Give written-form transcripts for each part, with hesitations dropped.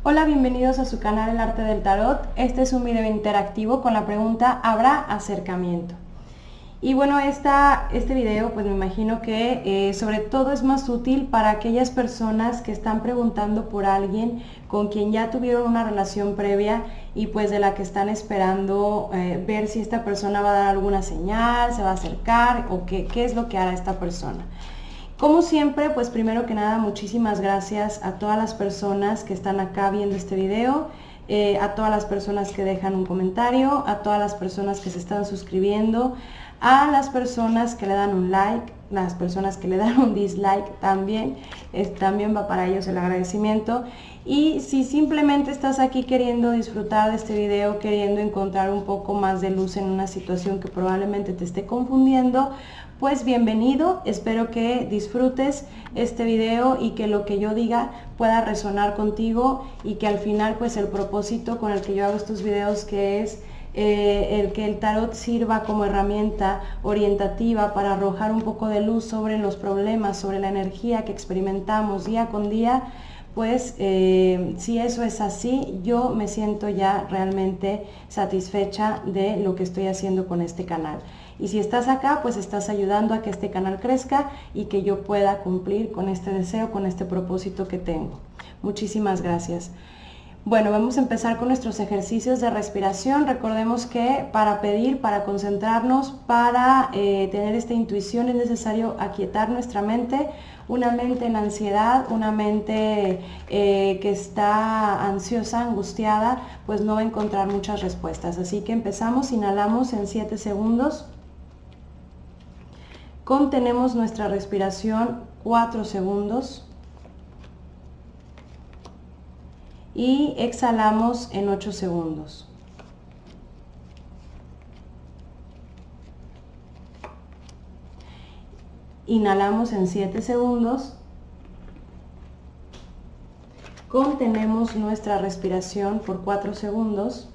Hola, bienvenidos a su canal El Arte del Tarot. Este es un video interactivo con la pregunta ¿habrá acercamiento? Y bueno, este video pues me imagino que sobre todo es más útil para aquellas personas que están preguntando por alguien con quien ya tuvieron una relación previa y pues de la que están esperando ver si esta persona va a dar alguna señal, se va a acercar o qué es lo que hará esta persona. Como siempre, pues primero que nada, muchísimas gracias a todas las personas que están acá viendo este video, a todas las personas que dejan un comentario, a todas las personas que se están suscribiendo, a las personas que le dan un like, las personas que le dan un dislike también va para ellos el agradecimiento. Y si simplemente estás aquí queriendo disfrutar de este video, queriendo encontrar un poco más de luz en una situación que probablemente te esté confundiendo, pues bienvenido, espero que disfrutes este video y que lo que yo diga pueda resonar contigo y que al final pues el propósito con el que yo hago estos videos, que es el que el tarot sirva como herramienta orientativa para arrojar un poco de luz sobre los problemas, sobre la energía que experimentamos día con día, pues si eso es así, yo me siento ya realmente satisfecha de lo que estoy haciendo con este canal. Y si estás acá, pues estás ayudando a que este canal crezca y que yo pueda cumplir con este deseo, con este propósito que tengo. Muchísimas gracias. Bueno, vamos a empezar con nuestros ejercicios de respiración. Recordemos que para pedir, para concentrarnos, para tener esta intuición es necesario aquietar nuestra mente. Una mente en ansiedad, una mente que está ansiosa, angustiada, pues no va a encontrar muchas respuestas. Así que empezamos, inhalamos en 7 segundos. Contenemos nuestra respiración 4 segundos. Y exhalamos en 8 segundos. Inhalamos en 7 segundos. Contenemos nuestra respiración por 4 segundos.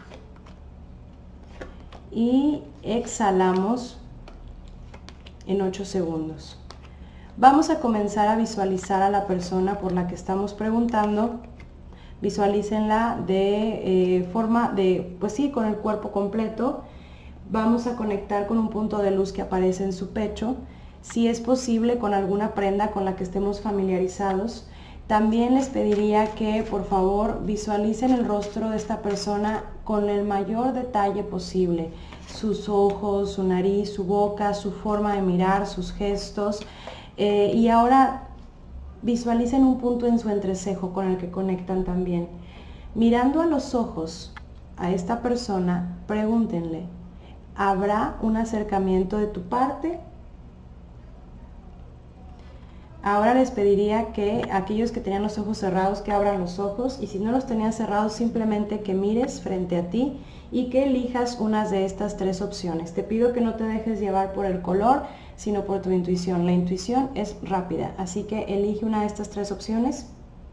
Y exhalamos en 8 segundos. Vamos a comenzar a visualizar a la persona por la que estamos preguntando. Visualícenla de forma de, pues sí, con el cuerpo completo. Vamos a conectar con un punto de luz que aparece en su pecho, si es posible con alguna prenda con la que estemos familiarizados. También les pediría que por favor visualicen el rostro de esta persona con el mayor detalle posible, sus ojos, su nariz, su boca, su forma de mirar, sus gestos. Y ahora visualicen un punto en su entrecejo con el que conectan también. Mirando a los ojos a esta persona, pregúntenle, ¿habrá un acercamiento de tu parte? Ahora les pediría que aquellos que tenían los ojos cerrados, que abran los ojos, y si no los tenían cerrados, simplemente que mires frente a ti y que elijas unas de estas 3 opciones. Te pido que no te dejes llevar por el color, sino por tu intuición. La intuición es rápida, así que elige una de estas 3 opciones.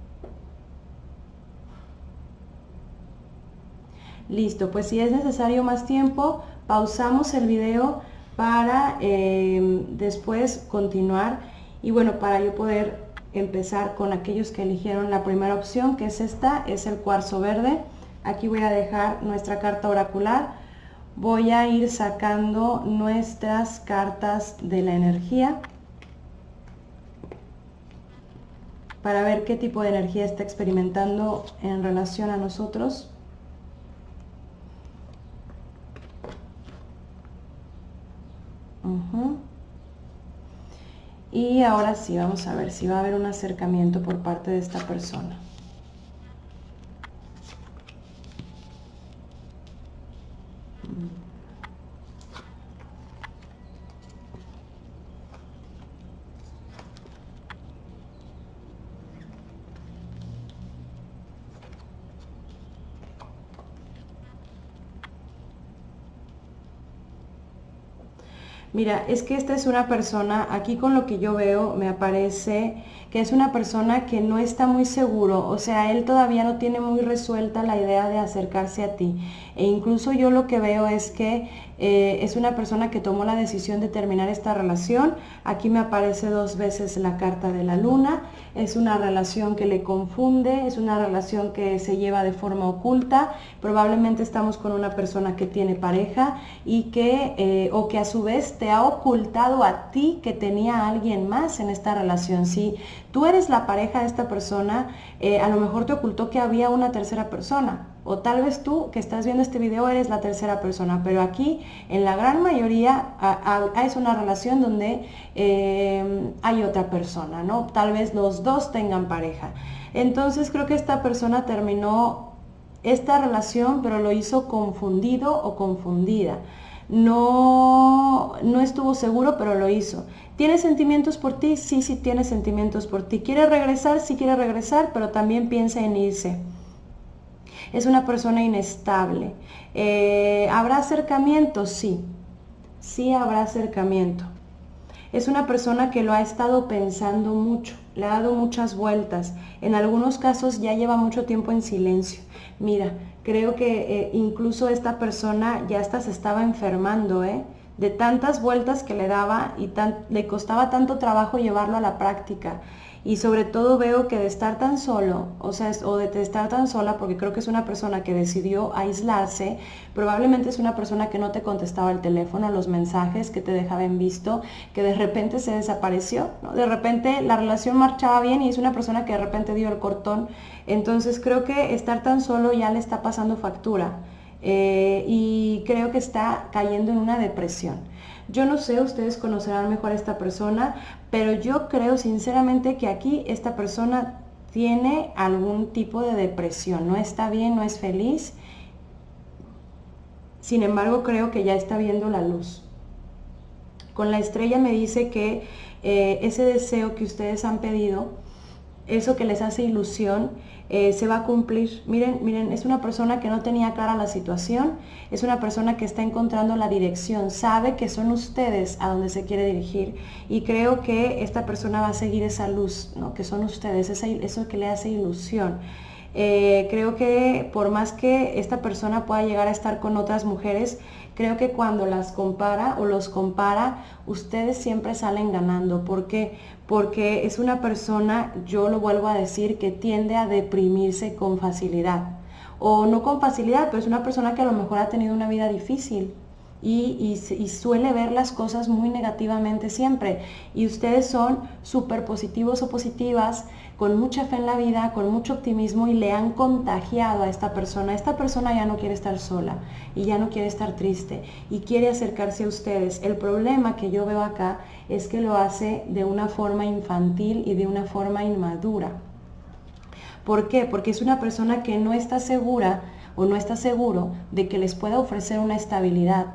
Listo, pues si es necesario más tiempo, pausamos el video para después continuar. Y bueno, para yo poder empezar con aquellos que eligieron la primera opción, que es esta, es el cuarzo verde. Aquí voy a dejar nuestra carta oracular. Voy a ir sacando nuestras cartas de la energía para ver qué tipo de energía está experimentando en relación a nosotros. Y ahora sí, vamos a ver si va a haber un acercamiento por parte de esta persona. Mira, es que esta es una persona, aquí con lo que yo veo me aparece que es una persona que no está muy seguro, o sea, él todavía no tiene muy resuelta la idea de acercarse a ti. E incluso yo lo que veo es que es una persona que tomó la decisión de terminar esta relación. Aquí me aparece 2 veces la carta de la luna. Es una relación que le confunde, es una relación que se lleva de forma oculta. Probablemente estamos con una persona que tiene pareja y que, o que a su vez te ha ocultado a ti que tenía a alguien más en esta relación. Si tú eres la pareja de esta persona, a lo mejor te ocultó que había una tercera persona. O tal vez tú que estás viendo este video eres la tercera persona, pero aquí en la gran mayoría es una relación donde hay otra persona, ¿no? Tal vez los dos tengan pareja. Entonces creo que esta persona terminó esta relación, pero lo hizo confundido o confundida. No estuvo seguro, pero lo hizo. ¿Tiene sentimientos por ti? Sí, sí tiene sentimientos por ti. ¿Quiere regresar? Sí quiere regresar, pero también piensa en irse. Es una persona inestable. ¿Habrá acercamiento? Sí. Sí habrá acercamiento. Es una persona que lo ha estado pensando mucho, le ha dado muchas vueltas. En algunos casos ya lleva mucho tiempo en silencio. Mira, creo que incluso esta persona ya hasta se estaba enfermando, de tantas vueltas que le daba y le costaba tanto trabajo llevarlo a la práctica. Y sobre todo veo que de estar tan solo, o sea, o de estar tan sola, porque creo que es una persona que decidió aislarse, probablemente es una persona que no te contestaba el teléfono, los mensajes que te dejaba en visto, que de repente se desapareció, ¿no? De repente la relación marchaba bien y es una persona que de repente dio el cortón. Entonces creo que estar tan solo ya le está pasando factura. Y creo que está cayendo en una depresión. Yo no sé, ustedes conocerán mejor a esta persona, pero yo creo sinceramente que aquí esta persona tiene algún tipo de depresión, no está bien, no es feliz. Sin embargo, creo que ya está viendo la luz. Con la estrella me dice que ese deseo que ustedes han pedido, eso que les hace ilusión, se va a cumplir. Miren, es una persona que no tenía clara la situación, es una persona que está encontrando la dirección, sabe que son ustedes a donde se quiere dirigir y creo que esta persona va a seguir esa luz, ¿no? Que son ustedes, eso que le hace ilusión. Creo que por más que esta persona pueda llegar a estar con otras mujeres, creo que cuando las compara o los compara, ustedes siempre salen ganando. ¿Por qué? Porque es una persona, yo lo vuelvo a decir, que tiende a deprimirse con facilidad. O no con facilidad, pero es una persona que a lo mejor ha tenido una vida difícil. Y suele ver las cosas muy negativamente siempre. Y ustedes son súper positivos o positivas, con mucha fe en la vida, con mucho optimismo y le han contagiado a esta persona. Esta persona ya no quiere estar sola y ya no quiere estar triste y quiere acercarse a ustedes. El problema que yo veo acá es que lo hace de una forma infantil y de una forma inmadura. ¿Por qué? Porque es una persona que no está segura o no está seguro de que les pueda ofrecer una estabilidad.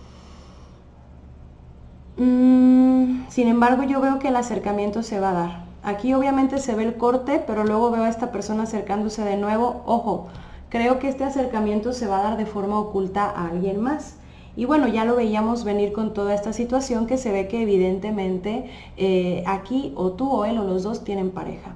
Sin embargo, yo veo que el acercamiento se va a dar. Aquí obviamente se ve el corte, pero luego veo a esta persona acercándose de nuevo. Ojo, creo que este acercamiento se va a dar de forma oculta a alguien más. Y bueno, ya lo veíamos venir con toda esta situación que se ve que evidentemente aquí o tú o él o los dos tienen pareja.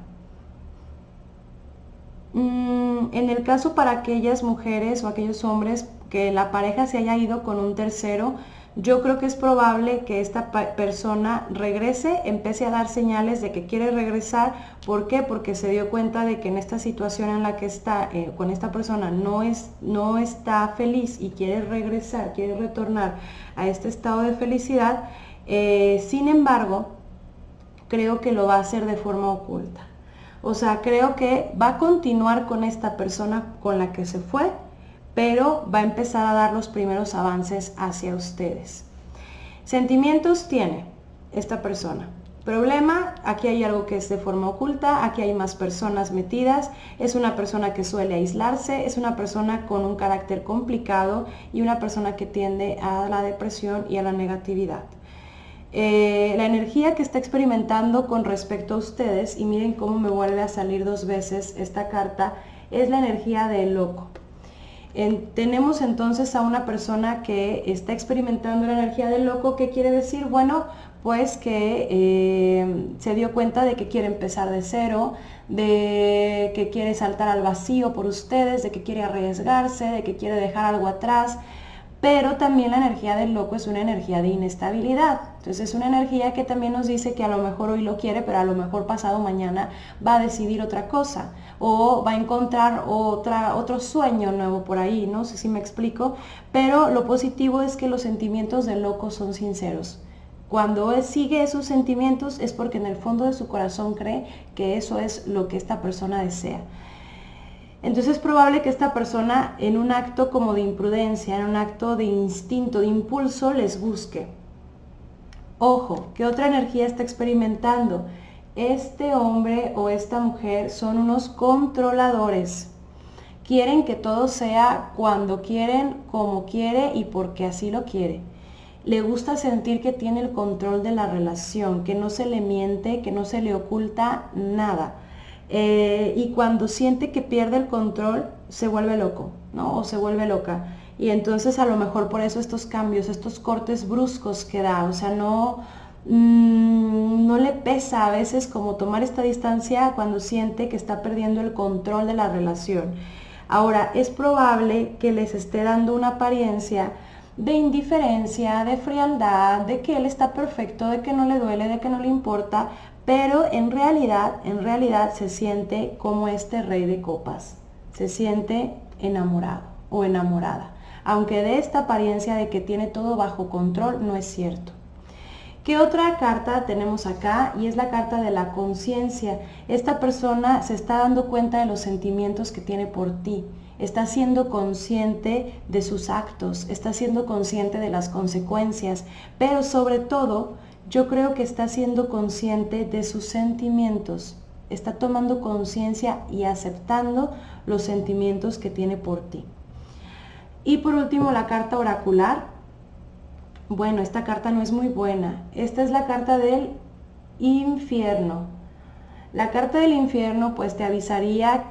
En el caso para aquellas mujeres o aquellos hombres que la pareja se haya ido con un tercero, yo creo que es probable que esta persona regrese, empiece a dar señales de que quiere regresar. ¿Por qué? Porque se dio cuenta de que en esta situación en la que está con esta persona no está feliz y quiere regresar, quiere retornar a este estado de felicidad. Sin embargo, creo que lo va a hacer de forma oculta. O sea, creo que va a continuar con esta persona con la que se fue, pero va a empezar a dar los primeros avances hacia ustedes. Sentimientos tiene esta persona. Problema, aquí hay algo que es de forma oculta, aquí hay más personas metidas, es una persona que suele aislarse, es una persona con un carácter complicado y una persona que tiende a la depresión y a la negatividad. La energía que está experimentando con respecto a ustedes, y miren cómo me vuelve a salir 2 veces esta carta, es la energía del loco. Tenemos entonces a una persona que está experimentando la energía del loco. ¿Qué quiere decir? Bueno, pues que se dio cuenta de que quiere empezar de cero, de que quiere saltar al vacío por ustedes, de que quiere arriesgarse, de que quiere dejar algo atrás. Pero también la energía del loco es una energía de inestabilidad. Entonces es una energía que también nos dice que a lo mejor hoy lo quiere, pero a lo mejor pasado mañana va a decidir otra cosa o va a encontrar otro sueño nuevo por ahí, no sé si me explico. Pero lo positivo es que los sentimientos del loco son sinceros. Cuando él sigue esos sentimientos es porque en el fondo de su corazón cree que eso es lo que esta persona desea. Entonces es probable que esta persona en un acto como de imprudencia, en un acto de instinto, de impulso, les busque. Ojo, ¿qué otra energía está experimentando? Este hombre o esta mujer son unos controladores. Quieren que todo sea cuando quieren, como quiere y porque así lo quiere. Le gusta sentir que tiene el control de la relación, que no se le miente, que no se le oculta nada. Y cuando siente que pierde el control, se vuelve loco, ¿no? O se vuelve loca. Y entonces a lo mejor por eso estos cambios, estos cortes bruscos que da, o sea, no le pesa a veces como tomar esta distancia cuando siente que está perdiendo el control de la relación. Ahora, es probable que les esté dando una apariencia de indiferencia, de frialdad, de que él está perfecto, de que no le duele, de que no le importa, pero en realidad se siente como este rey de copas, se siente enamorado o enamorada, aunque de esta apariencia de que tiene todo bajo control no es cierto. ¿Qué otra carta tenemos acá? Y es la carta de la conciencia. Esta persona se está dando cuenta de los sentimientos que tiene por ti, está siendo consciente de sus actos, está siendo consciente de las consecuencias, pero sobre todo yo creo que está siendo consciente de sus sentimientos, está tomando conciencia y aceptando los sentimientos que tiene por ti. Y por último, la carta oracular. Bueno, esta carta no es muy buena. Esta es la carta del infierno. La carta del infierno pues te avisaría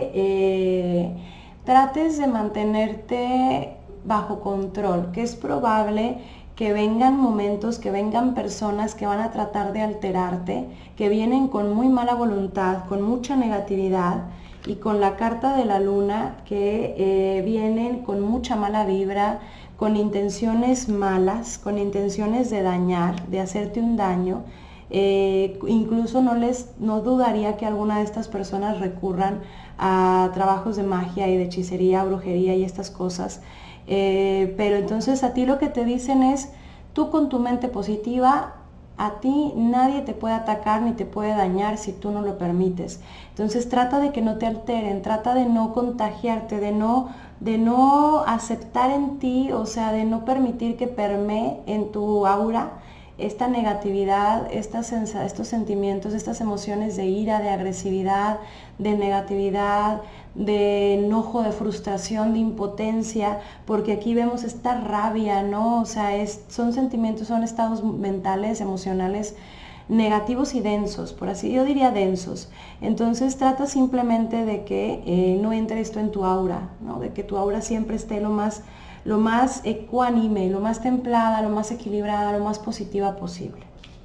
que trates de mantenerte bajo control, que es probable que vengan momentos, que vengan personas que van a tratar de alterarte, que vienen con muy mala voluntad, con mucha negatividad, y con la carta de la luna que vienen con mucha mala vibra, con intenciones malas, con intenciones de dañar, de hacerte un daño. Incluso no dudaría que alguna de estas personas recurran a trabajos de magia y de hechicería, brujería y estas cosas. Pero entonces a ti lo que te dicen es, tú con tu mente positiva, a ti nadie te puede atacar ni te puede dañar si tú no lo permites. Entonces trata de que no te alteren, trata de no contagiarte, de no aceptar en ti, o sea, de no permitir que permee en tu aura esta negatividad, estos sentimientos, estas emociones de ira, de agresividad, de negatividad, de enojo, de frustración, de impotencia, porque aquí vemos esta rabia, ¿no? O sea, son sentimientos, son estados mentales, emocionales negativos y densos, por así yo diría densos. Entonces trata simplemente de que no entre esto en tu aura, ¿no? De que tu aura siempre esté lo más ecuánime, lo más templada, lo más equilibrada, lo más positiva posible.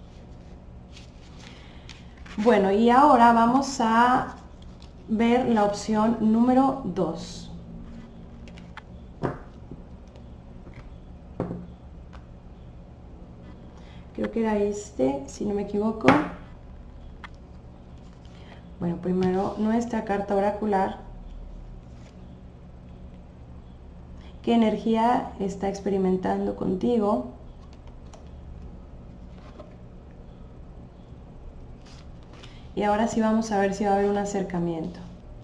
Bueno, y ahora vamos a ver la opción número 2. Creo que era si no me equivoco. Bueno, primero nuestra carta oracular. ¿Qué energía está experimentando contigo? Y ahora sí vamos a ver si va a haber un acercamiento.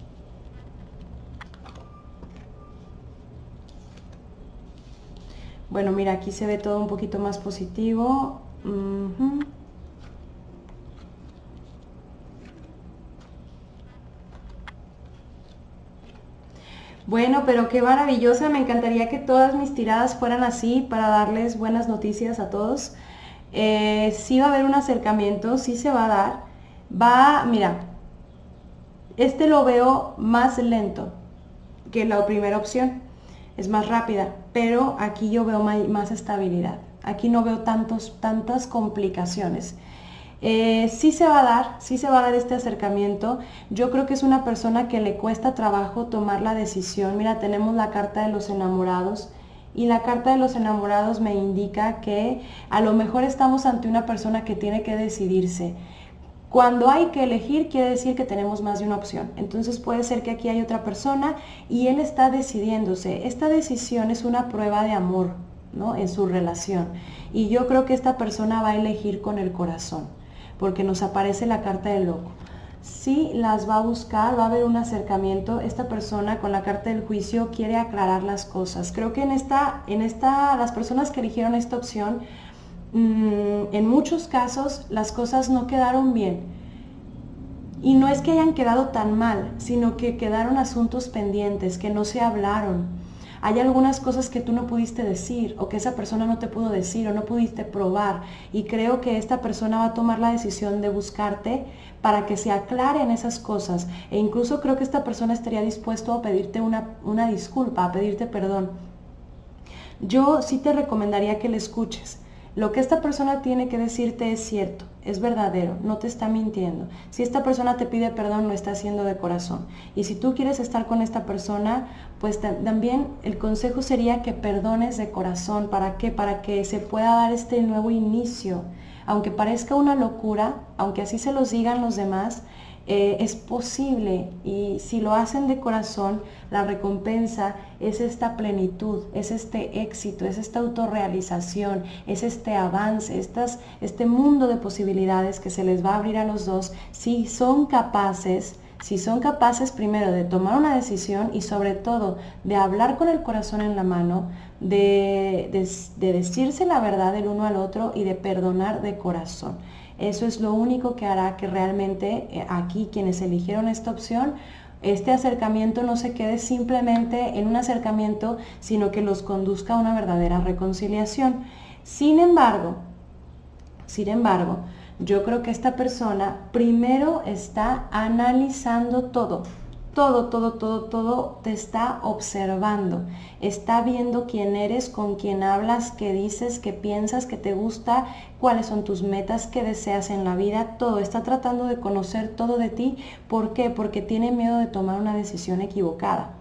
Bueno, mira, aquí se ve todo un poquito más positivo. Bueno, pero qué maravillosa, me encantaría que todas mis tiradas fueran así para darles buenas noticias a todos. Sí va a haber un acercamiento, sí se va a dar. Mira, lo veo más lento que la primera opción. es más rápida, pero aquí yo veo más estabilidad. Aquí no veo tantas complicaciones. Sí se va a dar este acercamiento. Yo creo que es una persona que le cuesta trabajo tomar la decisión. Mira, tenemos la carta de los enamorados, y la carta de los enamorados me indica que a lo mejor estamos ante una persona que tiene que decidirse. Cuando hay que elegir, quiere decir que tenemos más de una opción. Entonces puede ser que aquí hay otra persona y él está decidiéndose. Esta decisión es una prueba de amor, ¿no?, en su relación. Y yo creo que esta persona va a elegir con el corazón, porque nos aparece la carta del loco. Sí las va a buscar, va a haber un acercamiento. Esta persona con la carta del juicio quiere aclarar las cosas. Creo que las personas que eligieron esta opción, en muchos casos las cosas no quedaron bien. Y no es que hayan quedado tan mal, sino que quedaron asuntos pendientes, que no se hablaron. Hay algunas cosas que tú no pudiste decir, o que esa persona no te pudo decir, o no pudiste probar. Y creo que esta persona va a tomar la decisión de buscarte para que se aclaren esas cosas. E incluso creo que esta persona estaría dispuesto a pedirte una disculpa, a pedirte perdón. Yo sí te recomendaría que le escuches. Lo que esta persona tiene que decirte es cierto, es verdadero, no te está mintiendo. Si esta persona te pide perdón, lo está haciendo de corazón. Y si tú quieres estar con esta persona, pues también el consejo sería que perdones de corazón. ¿Para qué? Para que se pueda dar este nuevo inicio. Aunque parezca una locura, aunque así se los digan los demás, es posible, y si lo hacen de corazón, la recompensa es esta plenitud, es este éxito, es esta autorrealización, es este avance, este mundo de posibilidades que se les va a abrir a los dos si son capaces primero de tomar una decisión y sobre todo de hablar con el corazón en la mano, de decirse la verdad el uno al otro y de perdonar de corazón. Eso es lo único que hará que realmente aquí quienes eligieron esta opción, este acercamiento no se quede simplemente en un acercamiento, sino que los conduzca a una verdadera reconciliación. Sin embargo, yo creo que esta persona primero está analizando todo te está observando, está viendo quién eres, con quién hablas, qué dices, qué piensas, qué te gusta, cuáles son tus metas, qué deseas en la vida, todo, está tratando de conocer todo de ti. ¿Por qué? Porque tiene miedo de tomar una decisión equivocada.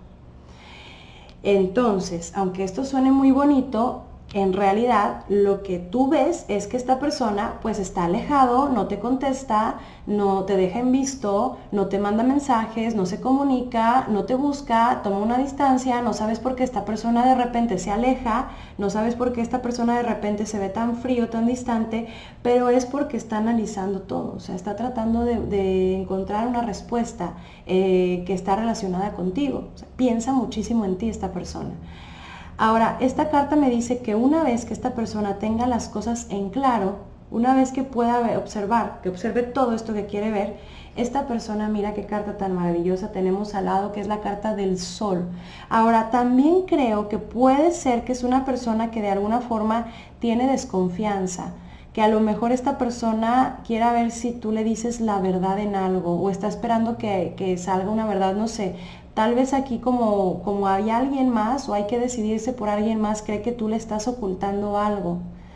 Entonces, aunque esto suene muy bonito, en realidad lo que tú ves es que esta persona pues está alejado, no te contesta, no te deja en visto, no te manda mensajes, no se comunica, no te busca, toma una distancia. No sabes por qué esta persona de repente se aleja, no sabes por qué esta persona de repente se ve tan frío, tan distante, pero es porque está analizando todo, o sea, está tratando de encontrar una respuesta que está relacionada contigo. O sea, piensa muchísimo en ti esta persona. Ahora, esta carta me dice que una vez que esta persona tenga las cosas en claro, una vez que pueda observar, que observe todo esto que quiere ver, esta persona, mira qué carta tan maravillosa tenemos al lado, que es la carta del sol. Ahora, también creo que puede ser que es una persona que de alguna forma tiene desconfianza, que a lo mejor esta persona quiera ver si tú le dices la verdad en algo, o está esperando que salga una verdad, no sé. Tal vez aquí como hay alguien más, o hay que decidirse por alguien más, cree que tú le estás ocultando algo.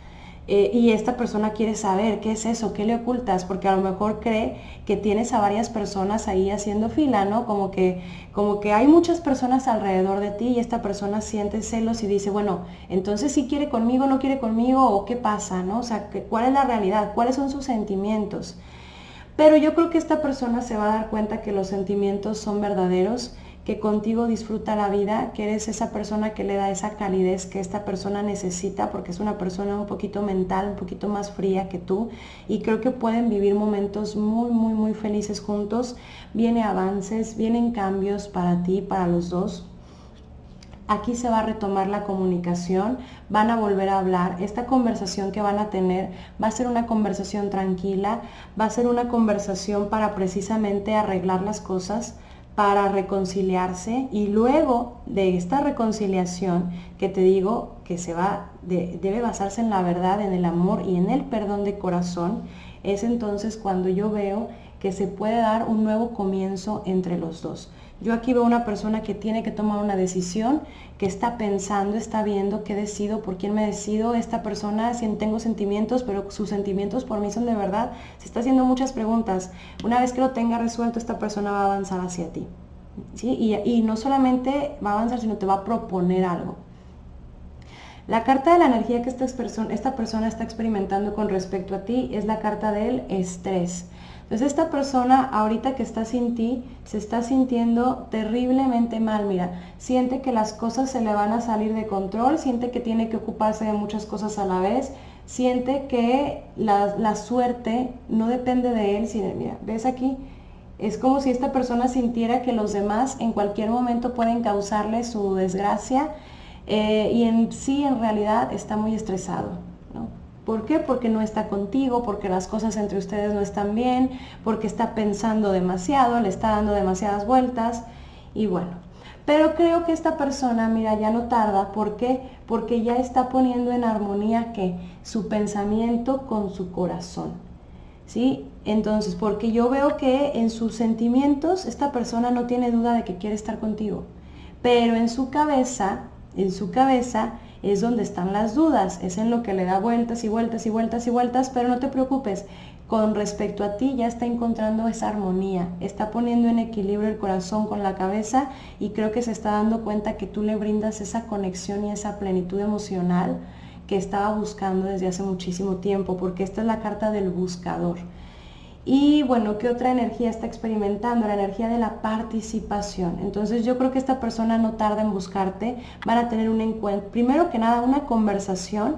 Y esta persona quiere saber qué es eso, qué le ocultas, porque a lo mejor cree que tienes a varias personas ahí haciendo fila, ¿no? Como que hay muchas personas alrededor de ti, y esta persona siente celos y dice, bueno, entonces si quiere conmigo, no quiere conmigo, o qué pasa, ¿no? O sea, ¿cuál es la realidad? ¿Cuáles son sus sentimientos? Pero yo creo que esta persona se va a dar cuenta que los sentimientos son verdaderos, que contigo disfruta la vida, que eres esa persona que le da esa calidez que esta persona necesita, porque es una persona un poquito mental, un poquito más fría que tú, y creo que pueden vivir momentos muy, muy, muy felices juntos. Vienen avances, vienen cambios para ti, para los dos. Aquí se va a retomar la comunicación, van a volver a hablar. Esta conversación que van a tener va a ser una conversación tranquila, va a ser una conversación para precisamente arreglar las cosas, para reconciliarse, y luego de esta reconciliación, que te digo que debe basarse en la verdad, en el amor y en el perdón de corazón, es entonces cuando yo veo que se puede dar un nuevo comienzo entre los dos. Yo aquí veo una persona que tiene que tomar una decisión, que está pensando, está viendo qué decido, por quién me decido. Esta persona, si tengo sentimientos, pero sus sentimientos por mí son de verdad, se está haciendo muchas preguntas. Una vez que lo tenga resuelto, esta persona va a avanzar hacia ti, ¿sí? Y no solamente va a avanzar, sino te va a proponer algo. La carta de la energía que esta persona está experimentando con respecto a ti es la carta del estrés. Entonces esta persona ahorita que está sin ti se está sintiendo terriblemente mal, mira, siente que las cosas se le van a salir de control, siente que tiene que ocuparse de muchas cosas a la vez, siente que la suerte no depende de él, sino, mira, ves aquí, es como si esta persona sintiera que los demás en cualquier momento pueden causarle su desgracia y en realidad está muy estresado, ¿no? ¿Por qué? Porque no está contigo, porque las cosas entre ustedes no están bien, porque está pensando demasiado, le está dando demasiadas vueltas y bueno. Pero creo que esta persona, mira, ya no tarda. ¿Por qué? Porque ya está poniendo en armonía ¿qué? Su pensamiento con su corazón, ¿sí? Entonces, porque yo veo que en sus sentimientos esta persona no tiene duda de que quiere estar contigo, pero en su cabeza es donde están las dudas, es en lo que le da vueltas y vueltas y vueltas y vueltas, pero no te preocupes, con respecto a ti ya está encontrando esa armonía, está poniendo en equilibrio el corazón con la cabeza y creo que se está dando cuenta que tú le brindas esa conexión y esa plenitud emocional que estaba buscando desde hace muchísimo tiempo, porque esta es la carta del buscador. Y bueno, ¿qué otra energía está experimentando? La energía de la participación. Entonces yo creo que esta persona no tarda en buscarte, van a tener un encuentro, primero que nada una conversación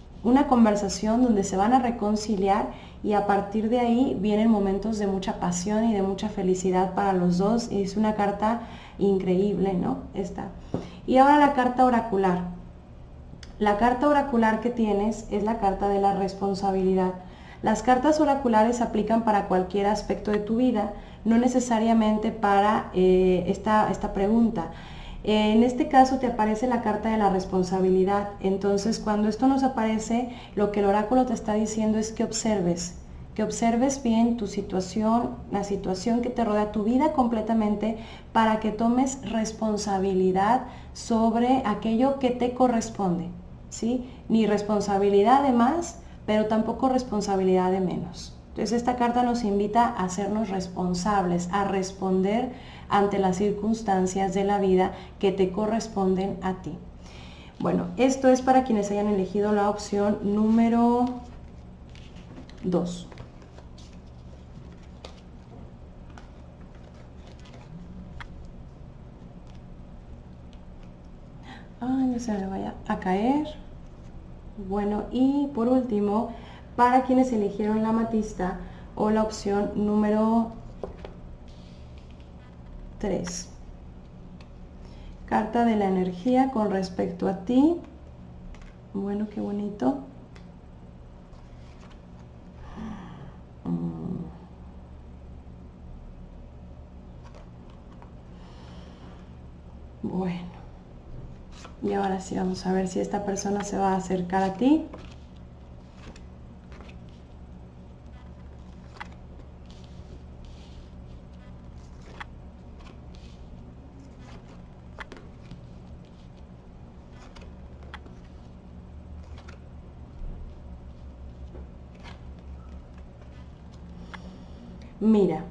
donde se van a reconciliar y a partir de ahí vienen momentos de mucha pasión y de mucha felicidad para los dos. Y es una carta increíble, ¿no? Esta. Y ahora la carta oracular. La carta oracular que tienes es la carta de la responsabilidad. Las cartas oraculares se aplican para cualquier aspecto de tu vida, no necesariamente para esta pregunta. En este caso te aparece la carta de la responsabilidad. Entonces, cuando esto nos aparece, lo que el oráculo te está diciendo es que observes bien tu situación, la situación que te rodea, tu vida completamente, para que tomes responsabilidad sobre aquello que te corresponde, ¿sí? Ni responsabilidad de más, pero tampoco responsabilidad de menos. Entonces esta carta nos invita a hacernos responsables, a responder ante las circunstancias de la vida que te corresponden a ti. Bueno, esto es para quienes hayan elegido la opción número 2. Ay, no se me vaya a caer. Bueno, y por último, para quienes eligieron la amatista o la opción número 3. Carta de la energía con respecto a ti. Bueno, qué bonito. Bueno. Y ahora sí, vamos a ver si esta persona se va a acercar a ti. Mira,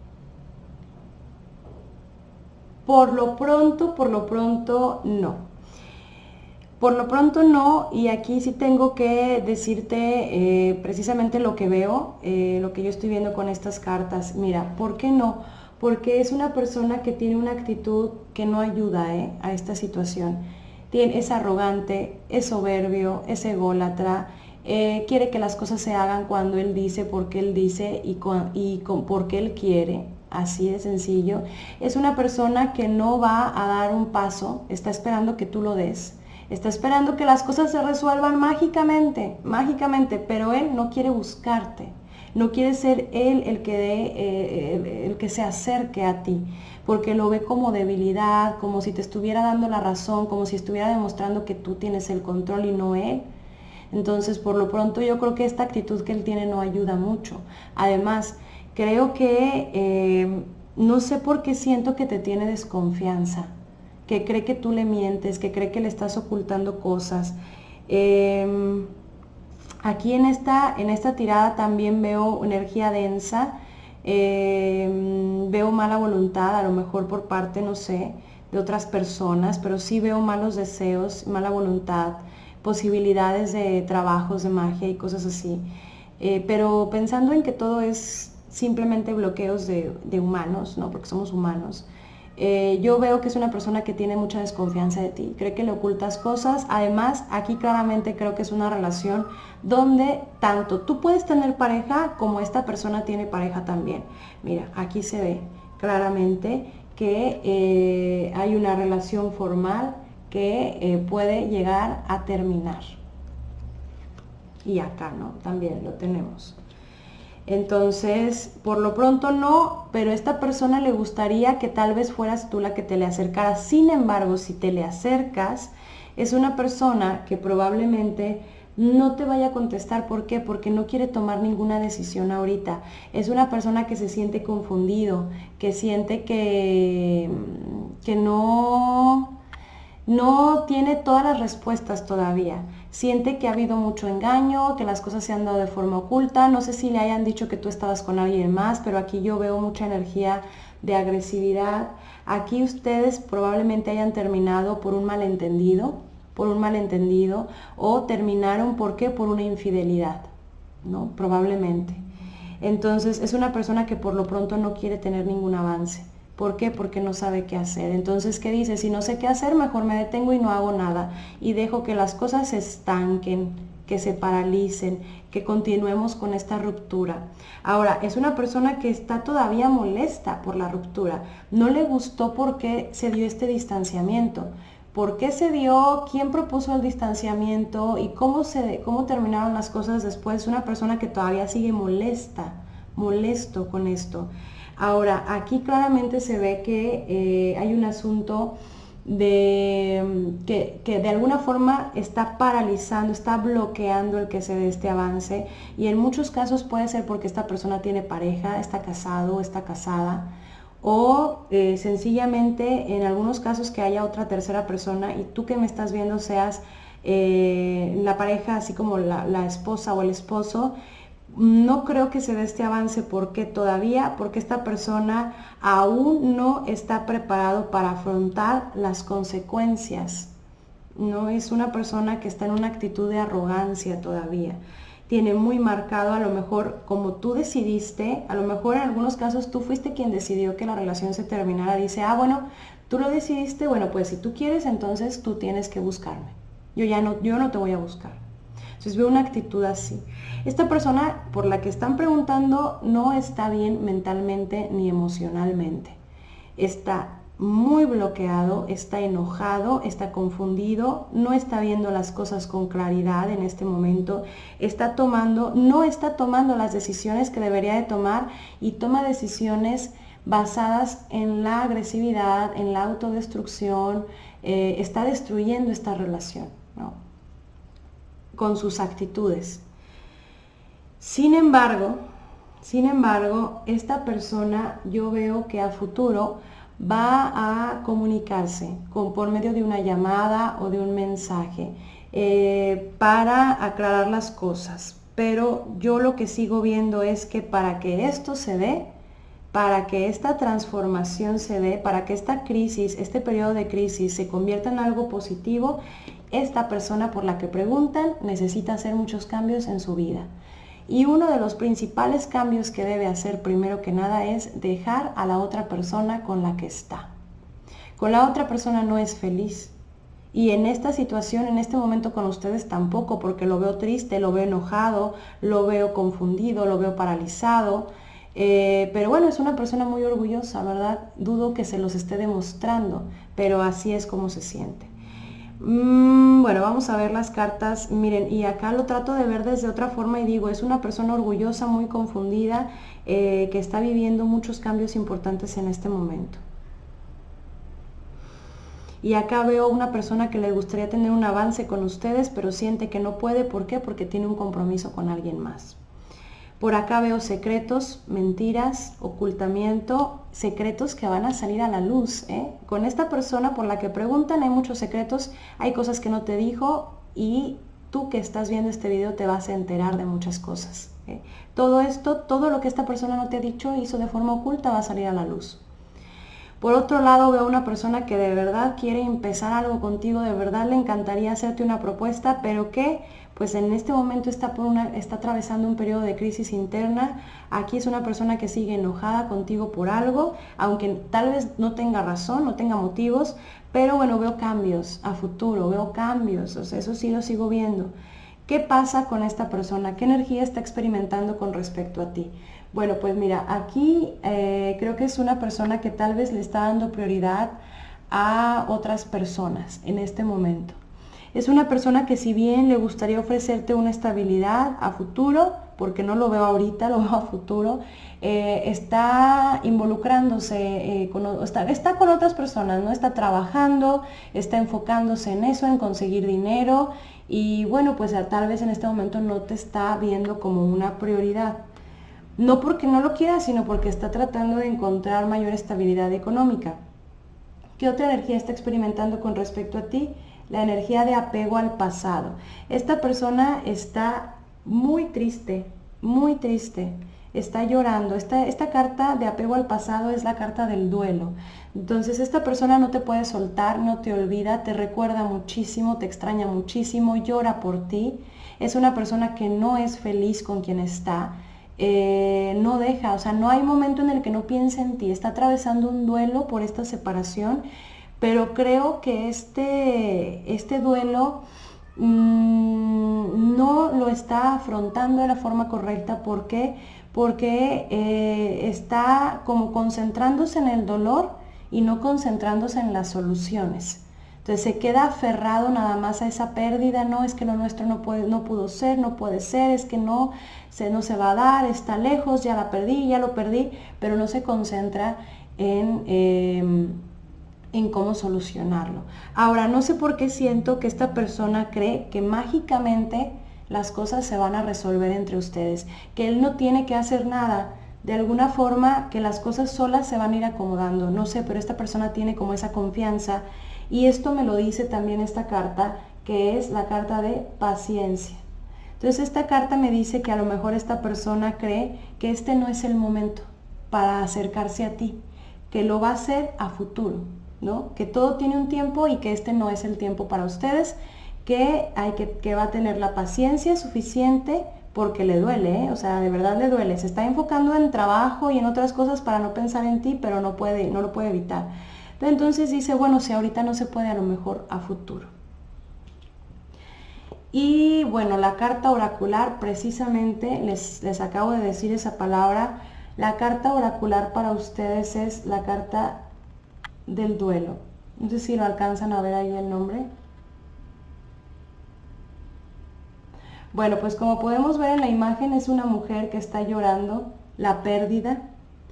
por lo pronto no. Por lo pronto no, y aquí sí tengo que decirte precisamente lo que veo, lo que yo estoy viendo con estas cartas. Mira, ¿por qué no? Porque es una persona que tiene una actitud que no ayuda a esta situación. Es arrogante, es soberbio, es ególatra, quiere que las cosas se hagan cuando él dice, porque él dice porque él quiere. Así de sencillo. Es una persona que no va a dar un paso, está esperando que tú lo des. Está esperando que las cosas se resuelvan mágicamente, pero él no quiere buscarte, no quiere ser él el que se acerque a ti, porque lo ve como debilidad, como si te estuviera dando la razón, como si estuviera demostrando que tú tienes el control y no él. Entonces, por lo pronto, yo creo que esta actitud que él tiene no ayuda mucho. Además, creo que no sé por qué siento que te tiene desconfianza, que cree que tú le mientes, que cree que le estás ocultando cosas. Aquí en esta tirada también veo energía densa, veo mala voluntad, a lo mejor por parte, no sé, de otras personas, pero sí veo malos deseos, mala voluntad, posibilidades de trabajos de magia y cosas así. Pero pensando en que todo es simplemente bloqueos de humanos, ¿no? Porque somos humanos. Yo veo que es una persona que tiene mucha desconfianza de ti, cree que le ocultas cosas. Además, aquí claramente creo que es una relación donde tanto tú puedes tener pareja como esta persona tiene pareja también. Mira, aquí se ve claramente que hay una relación formal que puede llegar a terminar. Y acá, ¿no? También lo tenemos. Entonces, por lo pronto no, pero a esta persona le gustaría que tal vez fueras tú la que te le acercaras. Sin embargo, si te le acercas, es una persona que probablemente no te vaya a contestar. ¿Por qué? Porque no quiere tomar ninguna decisión ahorita. Es una persona que se siente confundido, que siente que no tiene todas las respuestas todavía. Siente que ha habido mucho engaño, que las cosas se han dado de forma oculta. No sé si le hayan dicho que tú estabas con alguien más, pero aquí yo veo mucha energía de agresividad. Aquí ustedes probablemente hayan terminado por un malentendido, o terminaron, ¿por qué? Por una infidelidad, ¿no? Probablemente. Entonces es una persona que por lo pronto no quiere tener ningún avance. ¿Por qué? Porque no sabe qué hacer. Entonces, ¿qué dice? Si no sé qué hacer, mejor me detengo y no hago nada. Y dejo que las cosas se estanquen, que se paralicen, que continuemos con esta ruptura. Ahora, es una persona que está todavía molesta por la ruptura. No le gustó por qué se dio este distanciamiento. ¿Por qué se dio? ¿Quién propuso el distanciamiento? ¿Y cómo terminaron las cosas después? Es una persona que todavía sigue molesto con esto. Ahora, aquí claramente se ve que hay un asunto que de alguna forma está paralizando, está bloqueando el que se dé este avance, y en muchos casos puede ser porque esta persona tiene pareja, está casado, está casada, o sencillamente en algunos casos que haya otra tercera persona y tú que me estás viendo seas la pareja, así como la esposa o el esposo. No creo que se dé este avance. ¿Por qué todavía? Porque esta persona aún no está preparado para afrontar las consecuencias. No es una persona que está en una actitud de arrogancia todavía. Tiene muy marcado, a lo mejor como tú decidiste, a lo mejor en algunos casos tú fuiste quien decidió que la relación se terminara. Dice, bueno, tú lo decidiste, bueno, pues si tú quieres, entonces tú tienes que buscarme. Yo no te voy a buscar. Entonces veo una actitud así. Esta persona por la que están preguntando no está bien mentalmente ni emocionalmente. Está muy bloqueado, está enojado, está confundido, no está viendo las cosas con claridad en este momento, no está tomando las decisiones que debería de tomar, y toma decisiones basadas en la agresividad, en la autodestrucción. Está destruyendo esta relación, ¿no? Con sus actitudes. Sin embargo, esta persona yo veo que a futuro va a comunicarse por medio de una llamada o de un mensaje para aclarar las cosas. Pero yo lo que sigo viendo es que para que esto se dé, para que esta transformación se dé, para que esta crisis, este periodo de crisis se convierta en algo positivo, esta persona por la que preguntan necesita hacer muchos cambios en su vida. Y uno de los principales cambios que debe hacer primero que nada es dejar a la otra persona con la que está. Con la otra persona no es feliz. Y en esta situación, en este momento con ustedes tampoco, porque lo veo triste, lo veo enojado, lo veo confundido, lo veo paralizado. Pero bueno, es una persona muy orgullosa, ¿verdad? Dudo que se los esté demostrando, pero así es como se siente. Bueno, vamos a ver las cartas. Miren, y acá lo trato de ver desde otra forma y digo, es una persona orgullosa, muy confundida, que está viviendo muchos cambios importantes en este momento. Y acá veo una persona que le gustaría tener un avance con ustedes, pero siente que no puede. ¿Por qué? Porque tiene un compromiso con alguien más. Por acá veo secretos, mentiras, ocultamiento, secretos que van a salir a la luz, ¿eh? Con esta persona por la que preguntan hay muchos secretos, hay cosas que no te dijo y tú que estás viendo este video te vas a enterar de muchas cosas, ¿eh? Todo esto, todo lo que esta persona no te ha dicho, hizo de forma oculta, va a salir a la luz. Por otro lado, veo una persona que de verdad quiere empezar algo contigo, de verdad le encantaría hacerte una propuesta, pero que pues en este momento está atravesando un periodo de crisis interna. Aquí es una persona que sigue enojada contigo por algo, aunque tal vez no tenga razón, no tenga motivos, pero bueno, veo cambios a futuro, veo cambios, o sea, eso sí lo sigo viendo. ¿Qué pasa con esta persona? ¿Qué energía está experimentando con respecto a ti? Bueno, pues mira, aquí creo que es una persona que tal vez le está dando prioridad a otras personas en este momento. Es una persona que si bien le gustaría ofrecerte una estabilidad a futuro, porque no lo veo ahorita, lo veo a futuro, está involucrándose, está con otras personas, ¿no? Está trabajando, está enfocándose en eso, en conseguir dinero y bueno, pues tal vez en este momento no te está viendo como una prioridad. No porque no lo quiera, sino porque está tratando de encontrar mayor estabilidad económica. ¿Qué otra energía está experimentando con respecto a ti? La energía de apego al pasado. Esta persona está muy triste, está llorando. Esta carta de apego al pasado es la carta del duelo. Entonces esta persona no te puede soltar, no te olvida, te recuerda muchísimo, te extraña muchísimo, llora por ti. Es una persona que no es feliz con quien está. No deja, o sea, no hay momento en el que no piense en ti, está atravesando un duelo por esta separación, pero creo que este duelo no lo está afrontando de la forma correcta. ¿Por qué? Porque está como concentrándose en el dolor y no concentrándose en las soluciones. Entonces se queda aferrado nada más a esa pérdida, no, es que lo nuestro no pudo ser, no puede ser, es que no se va a dar, está lejos, ya la perdí, ya lo perdí, pero no se concentra en cómo solucionarlo. Ahora, no sé por qué siento que esta persona cree que mágicamente las cosas se van a resolver entre ustedes, que él no tiene que hacer nada, de alguna forma que las cosas solas se van a ir acomodando, no sé, pero esta persona tiene como esa confianza. Y esto me lo dice también esta carta, que es la carta de paciencia. Entonces esta carta me dice que a lo mejor esta persona cree que este no es el momento para acercarse a ti, que lo va a hacer a futuro, ¿no? Que todo tiene un tiempo y que este no es el tiempo para ustedes, que va a tener la paciencia suficiente porque le duele, ¿eh? O sea, de verdad le duele. Se está enfocando en trabajo y en otras cosas para no pensar en ti, pero no lo puede evitar. Entonces dice, bueno, si ahorita no se puede, a lo mejor a futuro. Y bueno, la carta oracular, precisamente les acabo de decir esa palabra. La carta oracular para ustedes es la carta del duelo. No sé si lo alcanzan a ver ahí el nombre. Bueno, pues como podemos ver en la imagen, es una mujer que está llorando la pérdida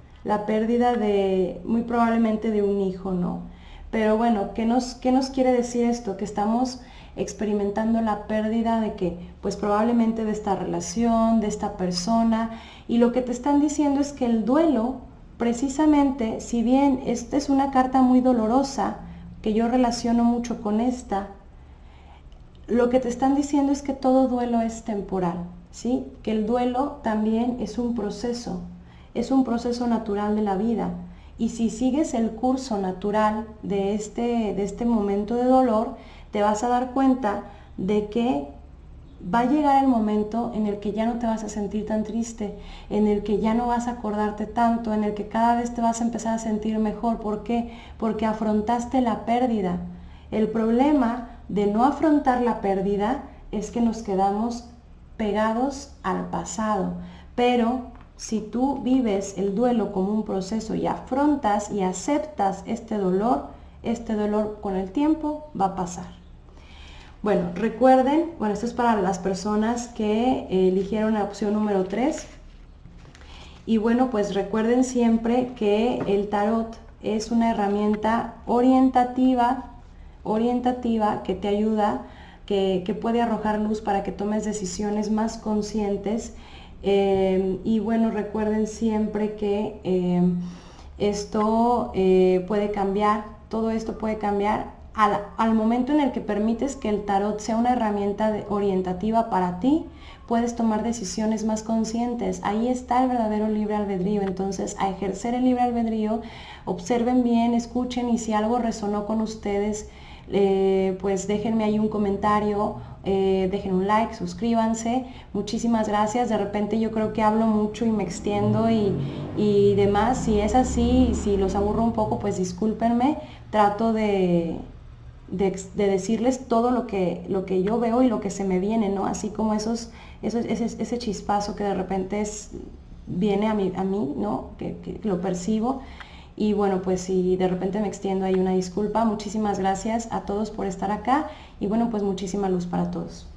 de, muy probablemente de un hijo, ¿no? Pero bueno, ¿qué nos quiere decir esto? Que estamos experimentando la pérdida de qué? Pues probablemente de esta relación, de esta persona, y lo que te están diciendo es que el duelo, precisamente, si bien esta es una carta muy dolorosa, que yo relaciono mucho con esta, lo que te están diciendo es que todo duelo es temporal, ¿sí? Que el duelo también es un proceso natural de la vida. Y si sigues el curso natural de este momento de dolor, te vas a dar cuenta de que va a llegar el momento en el que ya no te vas a sentir tan triste, en el que ya no vas a acordarte tanto, en el que cada vez te vas a empezar a sentir mejor. ¿Por qué? Porque afrontaste la pérdida. El problema de no afrontar la pérdida es que nos quedamos pegados al pasado, pero si tú vives el duelo como un proceso y afrontas y aceptas este dolor con el tiempo va a pasar. Bueno, recuerden, bueno, esto es para las personas que eligieron la opción número 3. Y bueno, pues recuerden siempre que el tarot es una herramienta orientativa que te ayuda, que puede arrojar luz para que tomes decisiones más conscientes. Y bueno, recuerden siempre que esto puede cambiar, todo esto puede cambiar al momento en el que permites que el tarot sea una herramienta orientativa para ti. Puedes tomar decisiones más conscientes. Ahí está el verdadero libre albedrío. Entonces, a ejercer el libre albedrío, observen bien, escuchen, y si algo resonó con ustedes, pues déjenme ahí un comentario, dejen un like, suscríbanse. Muchísimas gracias. De repente yo creo que hablo mucho y me extiendo y demás. Si es así, si los aburro un poco, pues discúlpenme. Trato de decirles todo lo que yo veo y lo que se me viene, ¿no? Así como ese chispazo que de repente viene a mí, ¿no? Que lo percibo. Y bueno, pues si de repente me extiendo, hay una disculpa. Muchísimas gracias a todos por estar acá y bueno, pues muchísima luz para todos.